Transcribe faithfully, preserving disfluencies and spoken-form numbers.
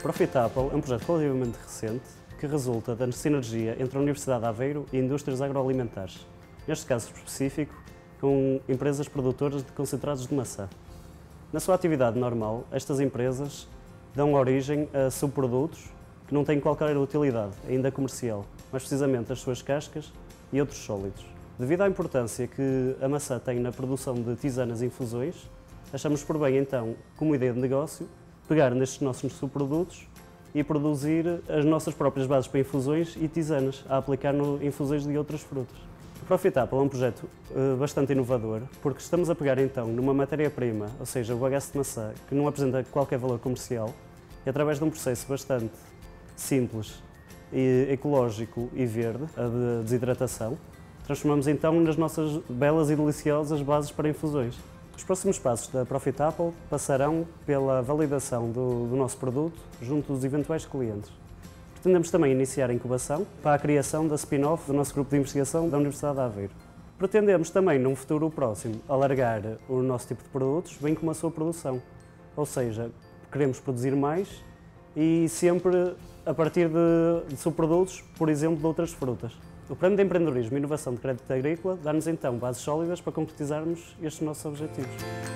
Profit Apple é um projeto relativamente recente que resulta da sinergia entre a Universidade de Aveiro e indústrias agroalimentares, neste caso específico, com empresas produtoras de concentrados de maçã. Na sua atividade normal, estas empresas dão origem a subprodutos que não têm qualquer utilidade, ainda comercial, mas precisamente as suas cascas e outros sólidos. Devido à importância que a maçã tem na produção de tisanas e infusões, achamos por bem então, como ideia de negócio, pegar nestes nossos subprodutos e produzir as nossas próprias bases para infusões e tisanas, a aplicar no infusões de outras frutas. O Profit Apple é um projeto uh, bastante inovador, porque estamos a pegar então numa matéria-prima, ou seja, o bagaço de maçã, que não apresenta qualquer valor comercial, e através de um processo bastante simples, e ecológico e verde, a de desidratação, transformamos então nas nossas belas e deliciosas bases para infusões. Os próximos passos da Profit Apple passarão pela validação do, do nosso produto junto dos eventuais clientes. Pretendemos também iniciar a incubação para a criação da spin-off do nosso grupo de investigação da Universidade de Aveiro. Pretendemos também, num futuro próximo, alargar o nosso tipo de produtos, bem como a sua produção. Ou seja, queremos produzir mais e sempre a partir de, de subprodutos, por exemplo, de outras frutas. O Prémio de Empreendedorismo e Inovação de Crédito Agrícola dá-nos então bases sólidas para concretizarmos estes nossos objetivos.